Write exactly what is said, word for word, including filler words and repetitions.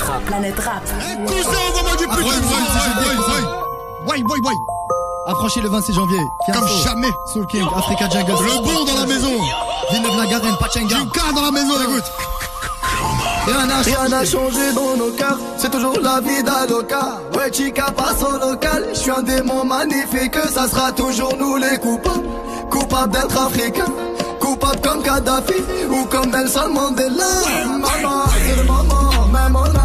Rap. Planète Rap. Cousin, envoie-moi du putain. Boy, boy, boy. Affranchi le vingt-six janvier. Comme jamais. Soul King, Africa Jungle. Le bon dans la maison. Villeneuve-la-Garenne, Pachenga. Juka dans la maison, écoute. Rien n'a changé dans nos cœurs, c'est toujours la vie d'Aloca. Ouais, chica passe au local, je suis un démon magnifique, ça sera toujours nous les coupables. Coupables d'être africains, coupables comme Kadhafi ou comme Nelson Mandela. Maman, c'est le moment, même en